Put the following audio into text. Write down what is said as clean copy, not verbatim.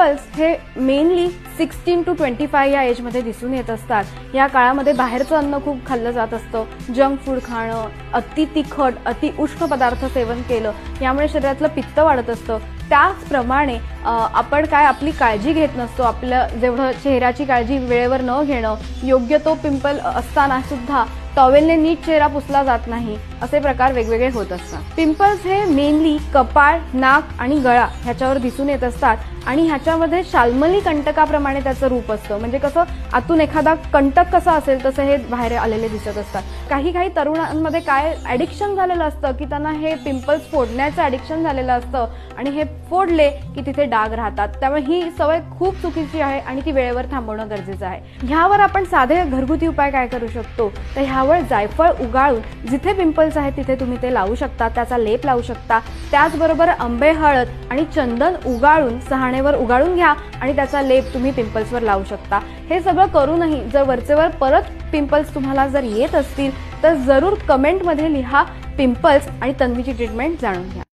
Pimples हे mainly 16 to 25 या एजमध्ये दिसून येत असतात। या काळामध्ये बाहेरचं अन्न खूप खाल्लं जात असतं, जंक फूड खाणं, अति तिखट, अति उष्ण पदार्थ सेवन केलं, यामुळे शरीरातलं पित्त वाढत असतं। त्याचप्रमाणे आपण आपली काळजी घेत नसतो, आपलं जेवढं चेहऱ्याची काळजी वेळेवर न घेणं, योग्य तो पिंपल असताना सुद्धा टॉवेलने नीट चेहरा पुसला जात नाही, असे प्रकार वेगवेगळे होत असतात। पिंपल्स हे मेनली कपाळ, नाक आणि गळा ह्याच्यावर दिसून येत असतात आणि ह्याच्यामध्ये शाल्मली कंटकाप्रमाणे त्याचं रूप असतं। म्हणजे कसं आतून एखादा कंटक कसा असेल तसं हे बाहेर आलेले दिसत असतात। काही तरुणांमध्ये काय ॲडिक्शन झालेलं असतं की त्यांना हे पिंपल्स फोडण्याचं ॲडिक्शन झालेलं असतं आणि हे फोडले की तिथे डाग राहतात। त्यामुळे ही सवय खूप चुकीची आहे आणि ती वेळेवर थांबवणं गरजेचं आहे। ह्यावर आपण साधे घरगुती उपाय काय करू शकतो तर ह्यावर जायफळ उगाळून जिथे पिंपल्स आहेत तिथे तुम्ही ते लावू शकता, त्याचा लेप लावू शकता। त्याचबरोबर आंबे हळद आणि चंदन उगाळून सहाणेवर उगाळून घ्या आणि त्याचा लेप तुम्ही पिंपल्सवर लावू शकता। हे सगळं करूनही जर वरचेवर परत पिंपल्स तुम्हाला जर येत असतील तर जरूर कमेंटमध्ये लिहा पिंपल्स आणि तन्वीची ट्रीटमेंट जाणून घ्या।